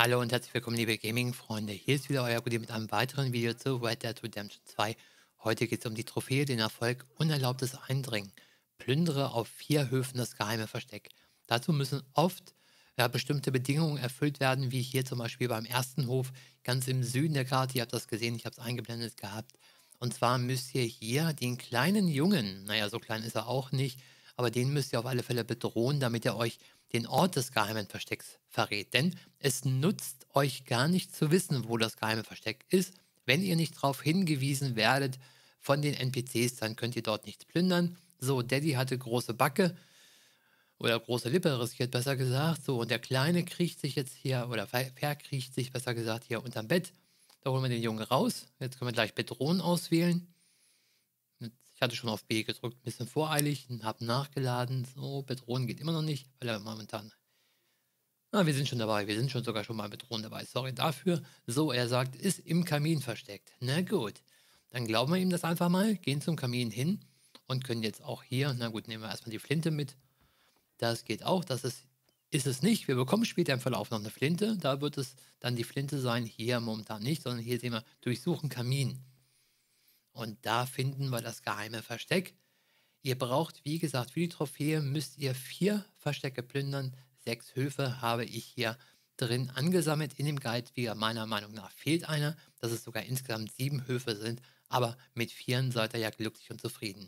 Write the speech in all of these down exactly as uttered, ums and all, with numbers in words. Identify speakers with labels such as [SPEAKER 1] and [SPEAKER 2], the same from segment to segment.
[SPEAKER 1] Hallo und herzlich willkommen, liebe Gaming-Freunde. Hier ist wieder euer Gudi mit einem weiteren Video zu Red Dead Redemption zwei. Heute geht es um die Trophäe, den Erfolg, unerlaubtes Eindringen. Plündere auf vier Höfen das geheime Versteck. Dazu müssen oft ja, bestimmte Bedingungen erfüllt werden, wie hier zum Beispiel beim ersten Hof, ganz im Süden der Karte. Ihr habt das gesehen, ich habe es eingeblendet gehabt. Und zwar müsst ihr hier den kleinen Jungen, naja, so klein ist er auch nicht, aber den müsst ihr auf alle Fälle bedrohen, damit er euch den Ort des geheimen Verstecks verrät. Denn es nutzt euch gar nicht zu wissen, wo das geheime Versteck ist. Wenn ihr nicht darauf hingewiesen werdet von den N P Cs, dann könnt ihr dort nichts plündern. So, Daddy hatte große Backe oder große Lippe, riskiert besser gesagt. So, und der Kleine kriecht sich jetzt hier, oder ver- verkriecht sich besser gesagt hier unterm Bett. Da holen wir den Jungen raus. Jetzt können wir gleich Bedrohen auswählen. Ich hatte schon auf B gedrückt, ein bisschen voreilig und habe nachgeladen. So, Bedrohen geht immer noch nicht, weil er momentan. Ah, wir sind schon dabei. Wir sind schon sogar schon mal mit Drohnen dabei. Sorry dafür. So, er sagt, ist im Kamin versteckt. Na gut. Dann glauben wir ihm das einfach mal, gehen zum Kamin hin und können jetzt auch hier, na gut, nehmen wir erstmal die Flinte mit. Das geht auch. Das ist, ist es nicht. Wir bekommen später im Verlauf noch eine Flinte. Da wird es dann die Flinte sein. Hier momentan nicht, sondern hier sehen wir, durchsuchen Kamin. Und da finden wir das geheime Versteck. Ihr braucht, wie gesagt, für die Trophäe müsst ihr vier Verstecke plündern. Sechs Höfe habe ich hier drin angesammelt in dem Guide. Wie meiner Meinung nach fehlt einer, dass es sogar insgesamt sieben Höfe sind. Aber mit vieren seid ihr ja glücklich und zufrieden.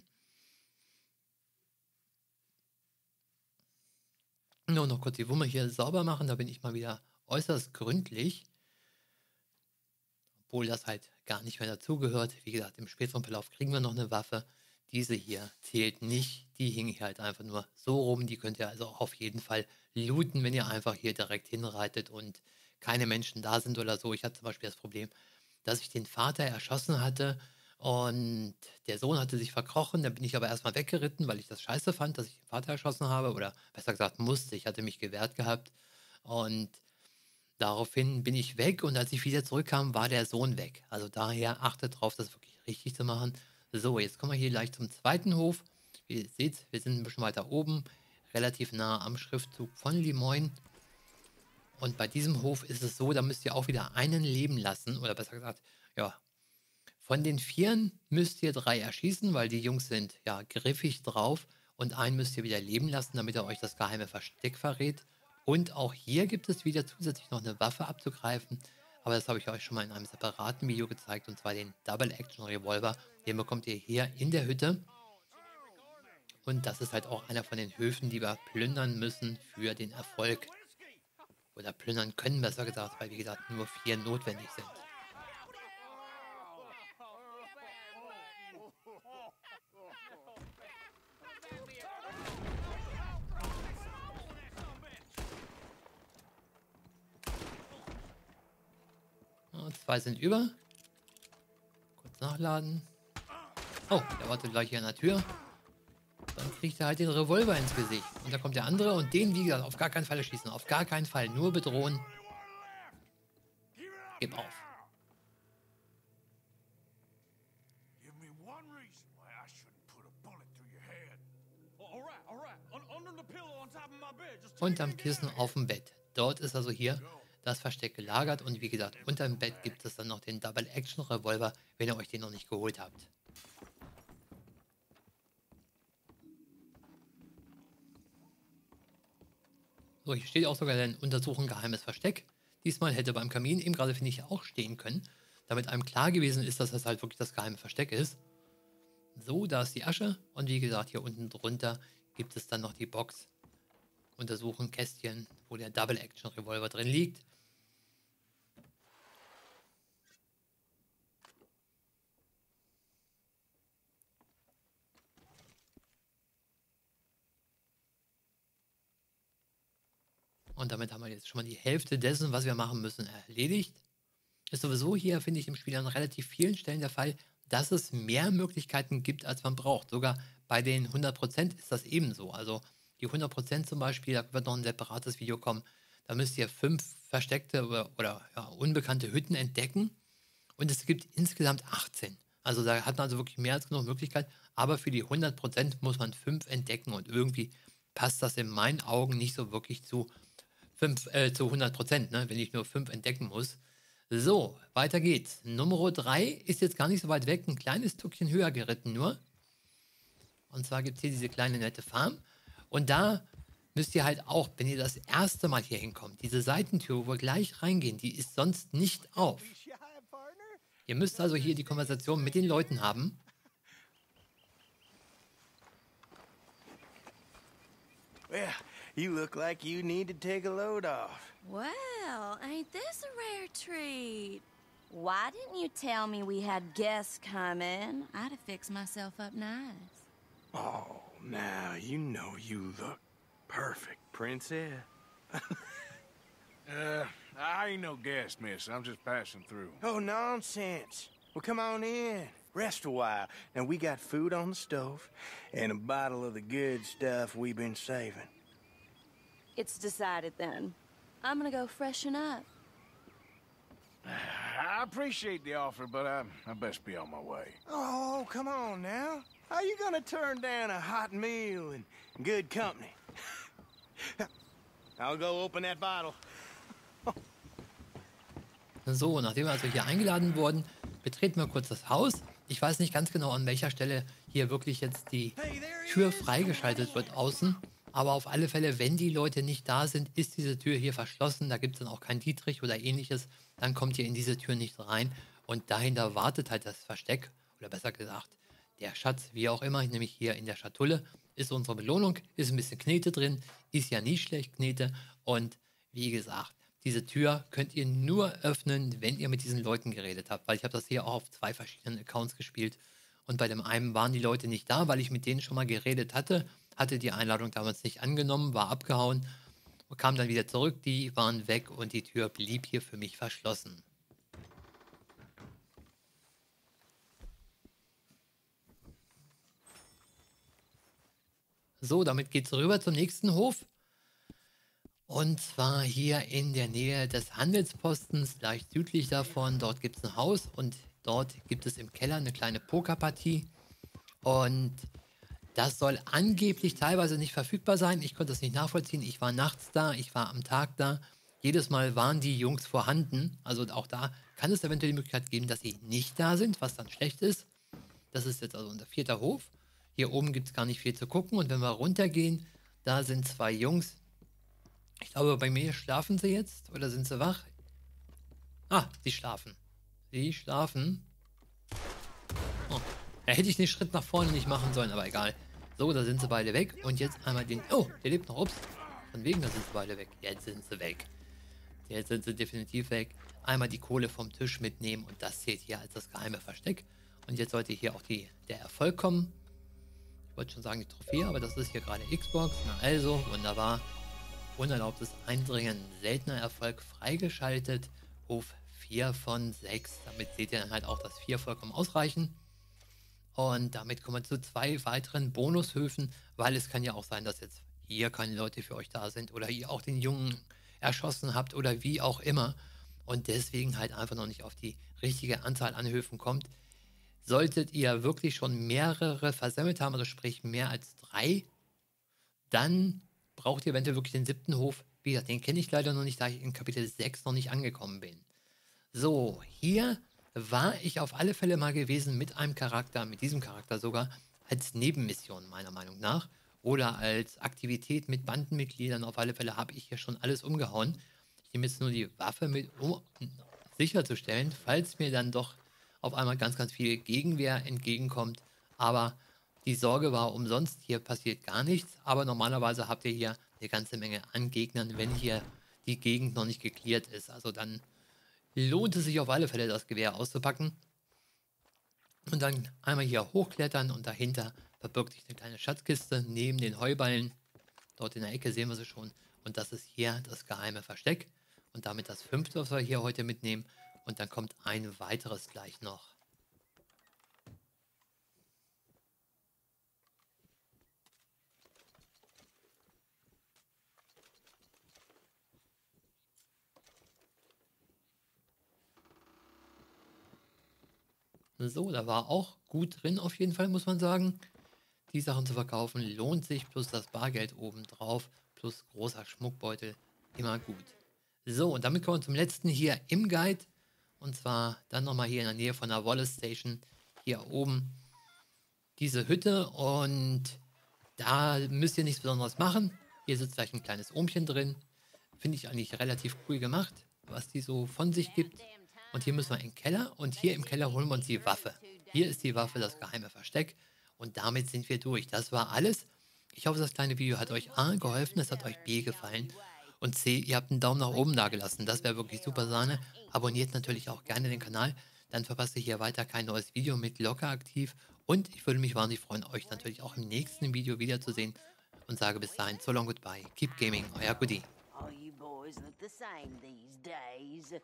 [SPEAKER 1] Nur noch kurz die Wumme hier sauber machen. Da bin ich mal wieder äußerst gründlich. Obwohl das halt gar nicht mehr dazugehört. Wie gesagt, im späteren Verlauf kriegen wir noch eine Waffe. Diese hier zählt nicht. Die hing hier halt einfach nur so rum. Die könnt ihr also auch auf jeden Fall looten, wenn ihr einfach hier direkt hinreitet und keine Menschen da sind oder so. Ich hatte zum Beispiel das Problem, dass ich den Vater erschossen hatte und der Sohn hatte sich verkrochen. Dann bin ich aber erstmal weggeritten, weil ich das scheiße fand, dass ich den Vater erschossen habe. Oder besser gesagt musste. Ich hatte mich gewehrt gehabt. Und daraufhin bin ich weg und als ich wieder zurückkam, war der Sohn weg. Also daher achtet darauf, das wirklich richtig zu machen. So, jetzt kommen wir hier gleich zum zweiten Hof. Wie ihr seht, wir sind ein bisschen weiter oben, relativ nah am Schriftzug von Limoin. Und bei diesem Hof ist es so, da müsst ihr auch wieder einen leben lassen. Oder besser gesagt, ja, von den Vieren müsst ihr drei erschießen, weil die Jungs sind ja griffig drauf. Und einen müsst ihr wieder leben lassen, damit er euch das geheime Versteck verrät. Und auch hier gibt es wieder zusätzlich noch eine Waffe abzugreifen. Aber das habe ich euch schon mal in einem separaten Video gezeigt. Und zwar den Double Action Revolver. Den bekommt ihr hier in der Hütte. Und das ist halt auch einer von den Höfen, die wir plündern müssen für den Erfolg. Oder plündern können, besser gesagt, weil wie gesagt nur vier notwendig sind. Ja, zwei sind über. Kurz nachladen. Oh, der wartet gleich hier an der Tür. Dann kriegt er halt den Revolver ins Gesicht. Und da kommt der andere und den, wie gesagt, auf gar keinen Fall erschießen. Auf gar keinen Fall. Nur bedrohen. Gib auf. Unterm Kissen auf dem Bett. Dort ist also hier das Versteck gelagert. Und wie gesagt, unter dem Bett gibt es dann noch den Double Action Revolver, wenn ihr euch den noch nicht geholt habt. So, hier steht auch sogar ein Untersuchen geheimes Versteck. Diesmal hätte beim Kamin eben gerade, finde ich, auch stehen können, damit einem klar gewesen ist, dass das halt wirklich das geheime Versteck ist. So, da ist die Asche. Und wie gesagt, hier unten drunter gibt es dann noch die Box. Untersuchen Kästchen, wo der Double Action Revolver drin liegt. Und damit haben wir jetzt schon mal die Hälfte dessen, was wir machen müssen, erledigt. Ist sowieso hier, finde ich, im Spiel an relativ vielen Stellen der Fall, dass es mehr Möglichkeiten gibt, als man braucht. Sogar bei den hundert Prozent ist das ebenso. Also die hundert Prozent zum Beispiel, da wird noch ein separates Video kommen. Da müsst ihr fünf versteckte oder, oder ja, unbekannte Hütten entdecken. Und es gibt insgesamt achtzehn. Also da hat man also wirklich mehr als genug Möglichkeit. Aber für die hundert Prozent muss man fünf entdecken. Und irgendwie passt das in meinen Augen nicht so wirklich zu fünf äh, zu hundert Prozent, ne, wenn ich nur fünf entdecken muss. So, weiter geht's. Nummer drei ist jetzt gar nicht so weit weg, ein kleines Stückchen höher geritten nur. Und zwar gibt es hier diese kleine nette Farm. Und da müsst ihr halt auch, wenn ihr das erste Mal hier hinkommt, diese Seitentür, wo wir gleich reingehen, die ist sonst nicht auf. Ihr müsst also hier die Konversation mit den Leuten haben.
[SPEAKER 2] Well, you look like you need to take a load off.
[SPEAKER 3] Well, ain't this a rare treat? Why didn't you tell me we had guests coming? I'd have fixed myself up nice.
[SPEAKER 2] Oh, now you know you look perfect, princess.
[SPEAKER 4] Uh, I ain't no guest, miss. I'm just passing through.
[SPEAKER 2] Oh, nonsense. Well, come on in. Rest a while. Now, we got food on the stove and a bottle of the good stuff we've been saving.
[SPEAKER 3] It's decided then. I'm gonna go freshen up.
[SPEAKER 4] I appreciate the offer, but I, I best be on my way.
[SPEAKER 2] Oh, come on now. How you gonna turn down a hot meal and good company? I'll go open that bottle.
[SPEAKER 1] So, nachdem wir also hier eingeladen wurden, betreten wir kurz das Haus. Ich weiß nicht ganz genau, an welcher Stelle hier wirklich jetzt die Tür freigeschaltet wird außen. Aber auf alle Fälle, wenn die Leute nicht da sind, ist diese Tür hier verschlossen. Da gibt es dann auch keinen Dietrich oder ähnliches. Dann kommt ihr in diese Tür nicht rein. Und dahinter wartet halt das Versteck. Oder besser gesagt, der Schatz, wie auch immer, nämlich hier in der Schatulle, ist unsere Belohnung. Ist ein bisschen Knete drin. Ist ja nicht schlecht Knete. Und wie gesagt, diese Tür könnt ihr nur öffnen, wenn ihr mit diesen Leuten geredet habt. Weil ich habe das hier auch auf zwei verschiedenen Accounts gespielt. Und bei dem einen waren die Leute nicht da, weil ich mit denen schon mal geredet hatte. Hatte die Einladung damals nicht angenommen, war abgehauen. Und kam dann wieder zurück. Die waren weg und die Tür blieb hier für mich verschlossen. So, damit geht es rüber zum nächsten Hof. Und zwar hier in der Nähe des Handelspostens, leicht südlich davon. Dort gibt es ein Haus und dort gibt es im Keller eine kleine Pokerpartie. Und das soll angeblich teilweise nicht verfügbar sein. Ich konnte das nicht nachvollziehen. Ich war nachts da, ich war am Tag da. Jedes Mal waren die Jungs vorhanden. Also auch da kann es eventuell die Möglichkeit geben, dass sie nicht da sind, was dann schlecht ist. Das ist jetzt also unser vierter Hof. Hier oben gibt es gar nicht viel zu gucken. Und wenn wir runtergehen, da sind zwei Jungs. Ich glaube, bei mir schlafen sie jetzt. Oder sind sie wach? Ah, sie schlafen. Sie schlafen. Oh, da hätte ich den Schritt nach vorne nicht machen sollen, aber egal. So, da sind sie beide weg. Und jetzt einmal den... Oh, der lebt noch. Ups. Von wegen, da sind sie beide weg. Jetzt sind sie weg. Jetzt sind sie definitiv weg. Einmal die Kohle vom Tisch mitnehmen. Und das zählt hier als das geheime Versteck. Und jetzt sollte hier auch die, der Erfolg kommen. Ich wollte schon sagen die Trophäe, aber das ist hier gerade Xbox. Na also, wunderbar. Unerlaubtes Eindringen. Seltener Erfolg freigeschaltet. Hof vier von sechs. Damit seht ihr dann halt auch, dass vier vollkommen ausreichen. Und damit kommen wir zu zwei weiteren Bonushöfen, weil es kann ja auch sein, dass jetzt hier keine Leute für euch da sind oder ihr auch den Jungen erschossen habt oder wie auch immer und deswegen halt einfach noch nicht auf die richtige Anzahl an Höfen kommt. Solltet ihr wirklich schon mehrere versammelt haben, also sprich mehr als drei, dann braucht ihr eventuell wirklich den siebten Hof. Wie gesagt, den kenne ich leider noch nicht, da ich in Kapitel sechs noch nicht angekommen bin. So, hier war ich auf alle Fälle mal gewesen mit einem Charakter, mit diesem Charakter sogar, als Nebenmission meiner Meinung nach. Oder als Aktivität mit Bandenmitgliedern. Auf alle Fälle habe ich hier schon alles umgehauen. Ich nehme jetzt nur die Waffe mit, um sicherzustellen, falls mir dann doch auf einmal ganz, ganz viel Gegenwehr entgegenkommt. Aber die Sorge war umsonst, hier passiert gar nichts. Aber normalerweise habt ihr hier eine ganze Menge an Gegnern, wenn hier die Gegend noch nicht geklärt ist. Also dann lohnt es sich auf alle Fälle, das Gewehr auszupacken. Und dann einmal hier hochklettern und dahinter verbirgt sich eine kleine Schatzkiste neben den Heuballen. Dort in der Ecke sehen wir sie schon. Und das ist hier das geheime Versteck. Und damit das fünfte, was wir hier heute mitnehmen. Und dann kommt ein weiteres gleich noch. So, da war auch gut drin auf jeden Fall, muss man sagen. Die Sachen zu verkaufen lohnt sich, plus das Bargeld oben drauf, plus großer Schmuckbeutel. immer gut. So, und damit kommen wir zum letzten hier im Guide. Und zwar dann nochmal hier in der Nähe von der Wallace Station. Hier oben diese Hütte. Und da müsst ihr nichts Besonderes machen. Hier sitzt gleich ein kleines Ohmchen drin. Finde ich eigentlich relativ cool gemacht, was die so von sich gibt. Und hier müssen wir in den Keller. Und hier im Keller holen wir uns die Waffe. Hier ist die Waffe, das geheime Versteck. Und damit sind wir durch. Das war alles. Ich hoffe, das kleine Video hat euch A geholfen, es hat euch B gefallen. Und C, ihr habt einen Daumen nach oben da gelassen. Das wäre wirklich super Sahne. Abonniert natürlich auch gerne den Kanal. Dann verpasst ihr hier weiter kein neues Video mit locker aktiv. Und ich würde mich wahnsinnig freuen, euch natürlich auch im nächsten Video wiederzusehen. Und sage bis dahin, so long goodbye. Keep gaming, euer Goodie.
[SPEAKER 5] All you boys look the same these days.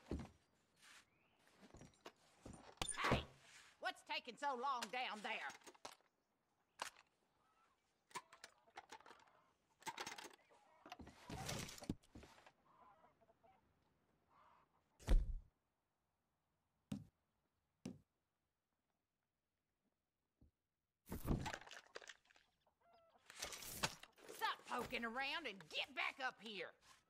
[SPEAKER 6] Hey, what's taking so long down there? Stop poking around and get back up here.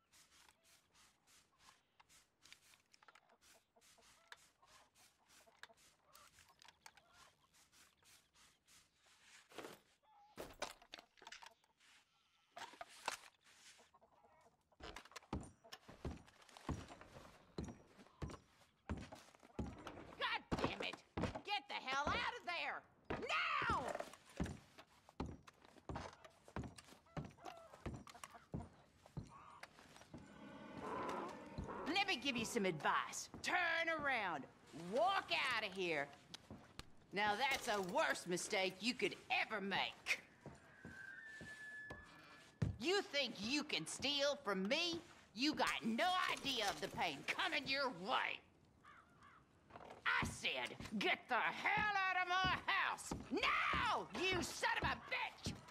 [SPEAKER 6] God damn it! Get the hell out of there! Now! Let me give you some advice. Turn around. Walk out of here. Now that's a worse mistake you could ever make. You think you can steal from me? You got no idea of the pain coming your way. I said, get the hell out of my house! Now, you son of a bitch!